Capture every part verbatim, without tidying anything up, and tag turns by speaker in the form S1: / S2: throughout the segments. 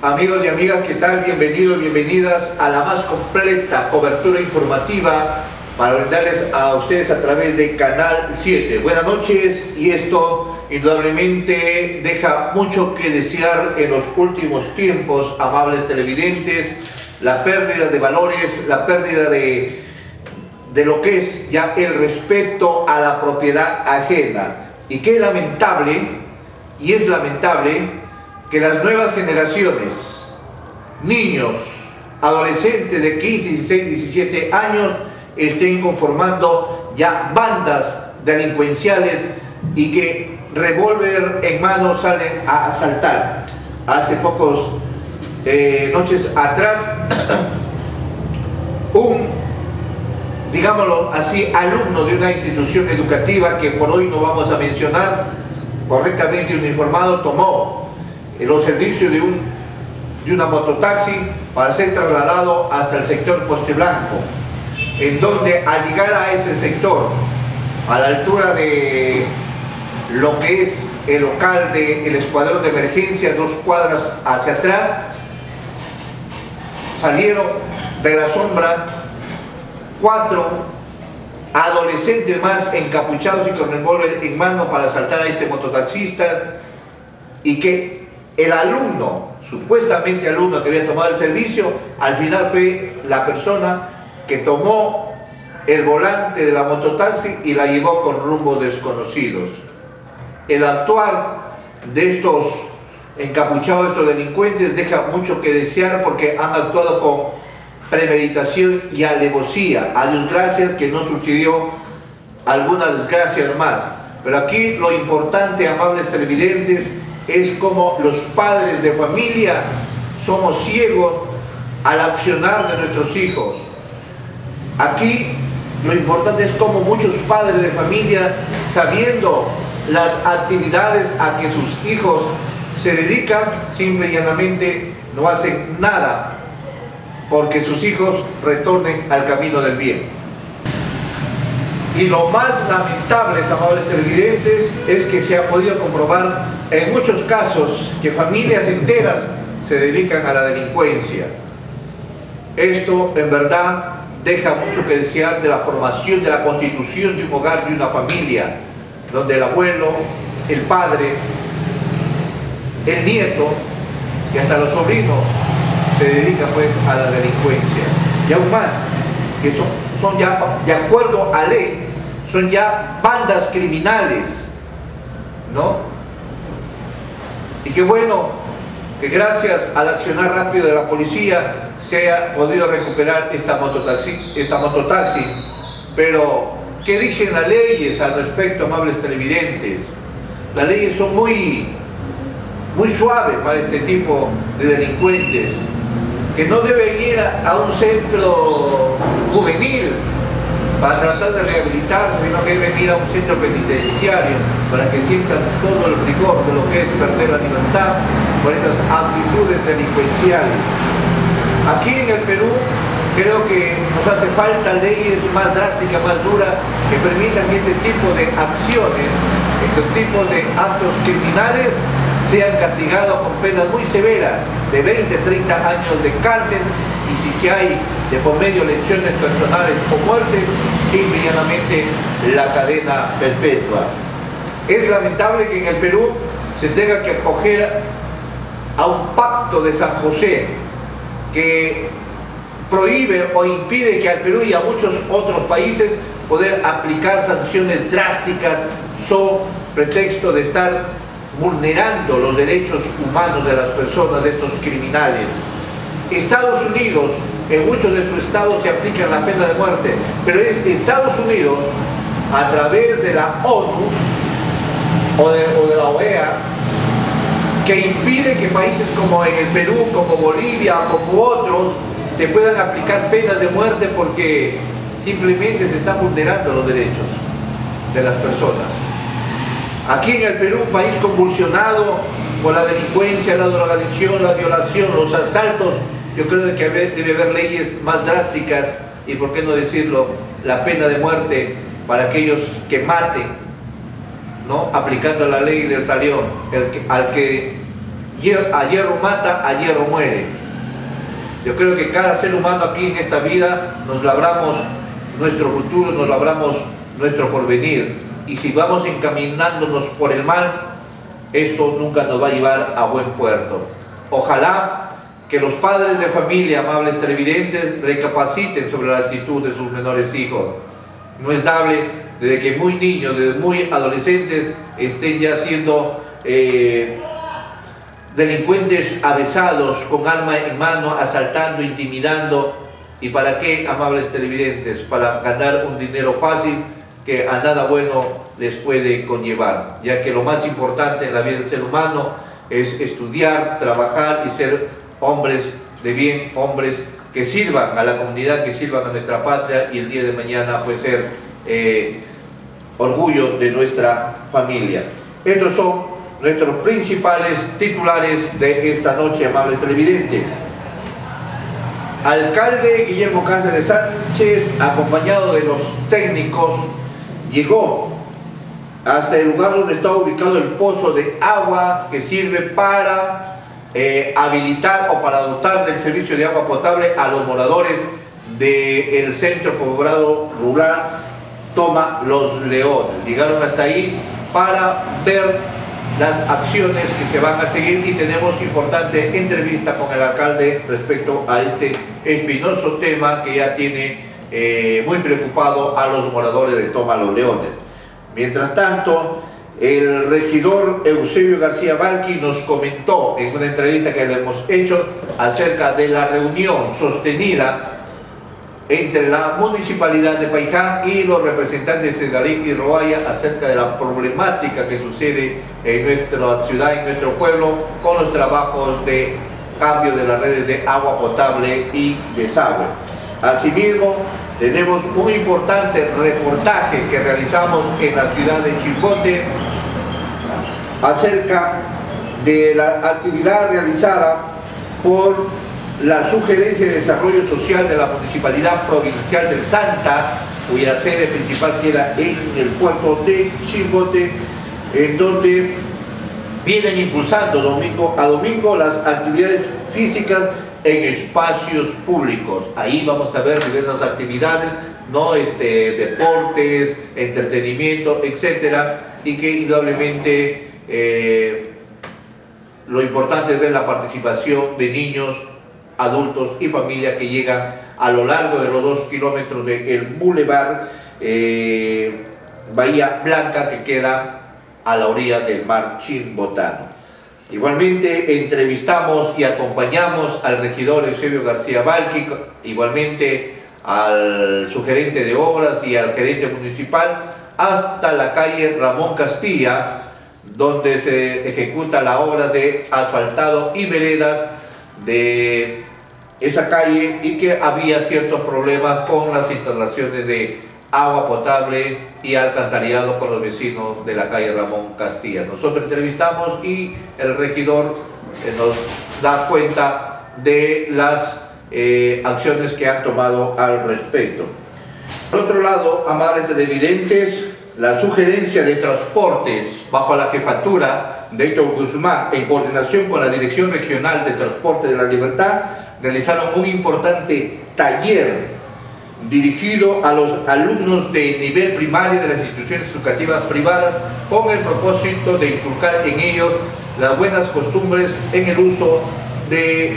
S1: Amigos y amigas, ¿qué tal? Bienvenidos, bienvenidas a la más completa cobertura informativa para brindarles a ustedes a través de Canal siete. Buenas noches, y esto indudablemente deja mucho que desear en los últimos tiempos, amables televidentes, la pérdida de valores, la pérdida de, de lo que es ya el respeto a la propiedad ajena. Y qué lamentable, y es lamentable, que las nuevas generaciones, niños, adolescentes de quince, dieciséis, diecisiete años, estén conformando ya bandas delincuenciales y que revólver en mano salen a asaltar. Hace pocos eh, noches atrás, un, digámoslo así, alumno de una institución educativa que por hoy no vamos a mencionar, correctamente uniformado, tomó los servicios de, un, de una mototaxi para ser trasladado hasta el sector Poste Blanco, en donde al llegar a ese sector, a la altura de lo que es el local del escuadrón de emergencia, dos cuadras hacia atrás, salieron de la sombra cuatro adolescentes más encapuchados y con revólver en mano para asaltar a este mototaxista, y que el alumno, supuestamente alumno que había tomado el servicio, al final fue la persona que tomó el volante de la mototaxi y la llevó con rumbos desconocidos. El actuar de estos encapuchados, estos delincuentes, deja mucho que desear, porque han actuado con premeditación y alevosía. A Dios gracias que no sucedió alguna desgracia más. Pero aquí lo importante, amables televidentes, es como los padres de familia somos ciegos al accionar de nuestros hijos. Aquí lo importante es como muchos padres de familia, sabiendo las actividades a que sus hijos se dedican, simple y llanamente no hacen nada porque sus hijos retornen al camino del bien. Y lo más lamentable, amables televidentes, es que se ha podido comprobar en muchos casos que familias enteras se dedican a la delincuencia. Esto en verdad deja mucho que desear de la formación, de la constitución de un hogar, de una familia, donde el abuelo, el padre, el nieto y hasta los sobrinos se dedican pues a la delincuencia. Y aún más, que son, son ya, de acuerdo a ley, son ya bandas criminales, ¿no? Y qué bueno que gracias al accionar rápido de la policía se ha podido recuperar esta mototaxi, esta mototaxi. Pero, ¿qué dicen las leyes al respecto, amables televidentes? Las leyes son muy, muy suaves para este tipo de delincuentes, que no deben ir a, a un centro juvenil para tratar de rehabilitarse, sino que deben ir a un centro penitenciario para que sientan todo el rigor de lo que es perder la libertad por estas actitudes delincuenciales. Aquí en el Perú creo que nos hace falta leyes más drásticas, más duras, que permitan que este tipo de acciones, este tipo de actos criminales sean castigados con penas muy severas, de veinte, treinta años de cárcel, y si que hay de por medio lesiones personales o muerte, simple y llanamente la cadena perpetua. Es lamentable que en el Perú se tenga que acoger a un pacto de San José que prohíbe o impide que al Perú y a muchos otros países poder aplicar sanciones drásticas so pretexto de estar vulnerando los derechos humanos de las personas, de estos criminales. Estados Unidos, en muchos de sus estados se aplica la pena de muerte, pero es Estados Unidos, a través de la ONU o de, o de la O E A, que impide que países como en el Perú, como Bolivia, como otros, se puedan aplicar penas de muerte, porque simplemente se están vulnerando los derechos de las personas. Aquí en el Perú, un país convulsionado por la delincuencia, la drogadicción, la violación, los asaltos, yo creo que debe haber leyes más drásticas y, por qué no decirlo, la pena de muerte para aquellos que maten, ¿no? Aplicando la ley del talión, el que, al que a hierro mata, a hierro muere. Yo creo que cada ser humano aquí en esta vida nos labramos nuestro futuro, nos labramos nuestro porvenir. Y si vamos encaminándonos por el mal, esto nunca nos va a llevar a buen puerto. Ojalá que los padres de familia, amables televidentes, recapaciten sobre la actitud de sus menores hijos. No es dable desde que muy niños, desde muy adolescentes, estén ya siendo eh, delincuentes avesados con arma en mano, asaltando, intimidando. ¿Y para qué, amables televidentes? Para ganar un dinero fácil que a nada bueno les puede conllevar, ya que lo más importante en la vida del ser humano es estudiar, trabajar y ser hombres de bien, hombres que sirvan a la comunidad, que sirvan a nuestra patria, y el día de mañana pues ser eh, orgullo de nuestra familia. Estos son nuestros principales titulares de esta noche, amables televidentes. Alcalde Guillermo Cáceres Sánchez, acompañado de los técnicos, llegó hasta el lugar donde está ubicado el pozo de agua que sirve para eh, habilitar o para dotar del servicio de agua potable a los moradores del centro poblado rural Toma Los Leones. Llegaron hasta ahí para ver las acciones que se van a seguir, y tenemos importante entrevista con el alcalde respecto a este espinoso tema que ya tiene eh, muy preocupado a los moradores de Toma Los Leones. Mientras tanto, el regidor Eusebio García Valqui nos comentó en una entrevista que le hemos hecho acerca de la reunión sostenida entre la Municipalidad de Paiján y los representantes de Sedalín y Roaya acerca de la problemática que sucede en nuestra ciudad, en nuestro pueblo, con los trabajos de cambio de las redes de agua potable y desagüe. Asimismo, tenemos un importante reportaje que realizamos en la ciudad de Chimbote acerca de la actividad realizada por la Sugerencia de Desarrollo Social de la Municipalidad Provincial del Santa, cuya sede principal queda en el puerto de Chimbote, en donde vienen impulsando domingo a domingo las actividades físicas en espacios públicos. Ahí vamos a ver diversas actividades, ¿no? este, deportes, entretenimiento, etcétera, y que indudablemente eh, lo importante es ver la participación de niños, adultos y familias que llegan a lo largo de los dos kilómetros del Boulevard eh, Bahía Blanca, que queda a la orilla del mar Chimbotano. Igualmente entrevistamos y acompañamos al regidor Eusebio García Valqui, igualmente al subgerente de obras y al gerente municipal, hasta la calle Ramón Castilla, donde se ejecuta la obra de asfaltado y veredas de esa calle, y que había ciertos problemas con las instalaciones de agua potable y alcantarillado con los vecinos de la calle Ramón Castilla. Nosotros entrevistamos y el regidor eh, nos da cuenta de las eh, acciones que han tomado al respecto. Por otro lado, amables televidentes, la Sugerencia de Transportes, bajo la jefatura de Héctor Guzmán, en coordinación con la Dirección Regional de Transporte de la Libertad, realizaron un importante taller dirigido a los alumnos de nivel primario de las instituciones educativas privadas, con el propósito de inculcar en ellos las buenas costumbres en el uso de,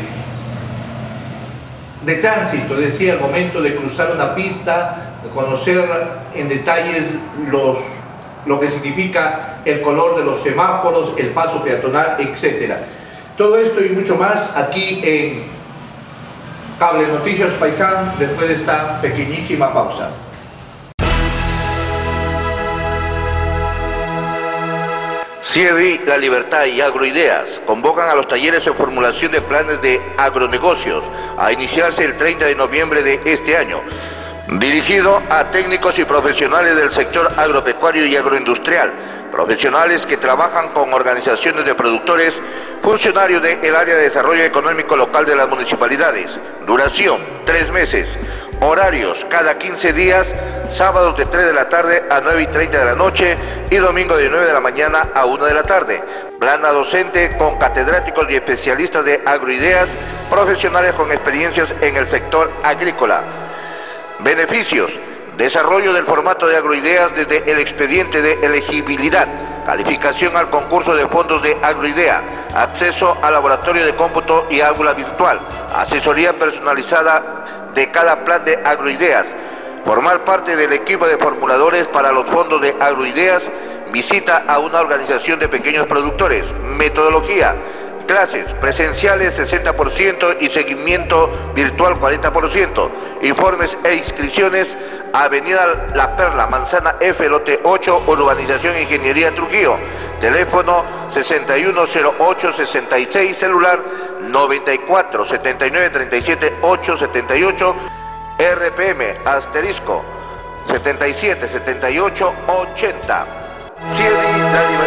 S1: de tránsito, es decir, al momento de cruzar una pista, conocer en detalles los, lo que significa el color de los semáforos, el paso peatonal, etcétera. Todo esto y mucho más aquí en Cable Noticias Paiján, después de esta pequeñísima pausa.
S2: C I E B I, La Libertad y Agroideas convocan a los talleres en formulación de planes de agronegocios a iniciarse el treinta de noviembre de este año, dirigido a técnicos y profesionales del sector agropecuario y agroindustrial, profesionales que trabajan con organizaciones de productores, funcionarios del área de desarrollo económico local de las municipalidades. Duración, tres meses. Horarios: cada quince días, sábados de tres de la tarde a nueve y treinta de la noche y domingo de nueve de la mañana a una de la tarde. Plana docente con catedráticos y especialistas de agroideas, profesionales con experiencias en el sector agrícola. Beneficios: desarrollo del formato de agroideas desde el expediente de elegibilidad, calificación al concurso de fondos de agroidea, acceso al laboratorio de cómputo y aula virtual, asesoría personalizada de cada plan de agroideas, formar parte del equipo de formuladores para los fondos de agroideas, visita a una organización de pequeños productores, metodología, clases presenciales sesenta por ciento y seguimiento virtual cuarenta por ciento, informes e inscripciones: Avenida La Perla, Manzana F, Lote ocho, Urbanización Ingeniería Trujillo, teléfono sesenta y uno cero ocho sesenta y seis, celular noventa y cuatro setenta y nueve treinta y siete ochocientos setenta y ocho, R P M asterisco setenta y siete setenta y ocho ochenta. C I E D I, la libertad.